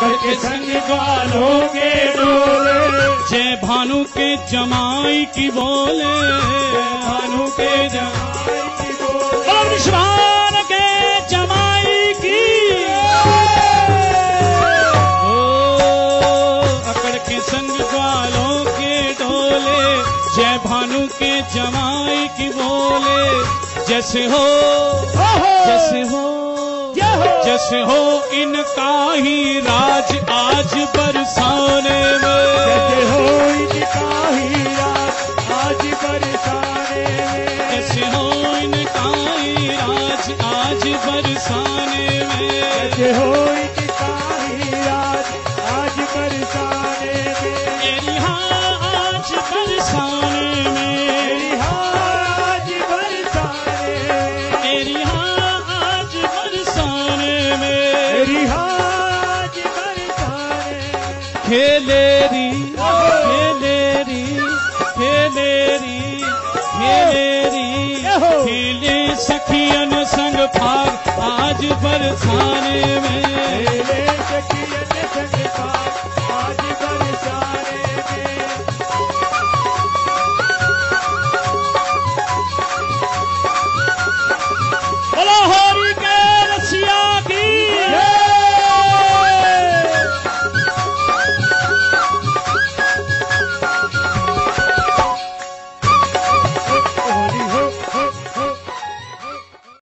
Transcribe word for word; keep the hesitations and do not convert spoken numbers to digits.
अकड़ के संग ग्वालों के डोले, जय भानु के जमाई की बोले, भानु के जमाई की बोले, और विश्वान के जमाई की। ओ अकड़ के संग ग्वालों के डोले, जय भानु के जमाई की बोले, जैसे हो जैसे हो जैसे हो इनका ही राज आज बरसाने में, जैसे हो इनका ही राज आज बरसाने में, जैसे हो इनका ही राज आज बरसाने में, जैसे हो इनका ही राज आज बरसाने में, मेरी हाँ आज बरसाने में, मेरी आज बरसाने में, मेरी हाँ आज बरसाने में, मेरी आज बरसाने में, खेलेरी खेलेरी खेलेरी खेलेरी खेले सखियन संग भाग आज बरसाने में, खेले सखियन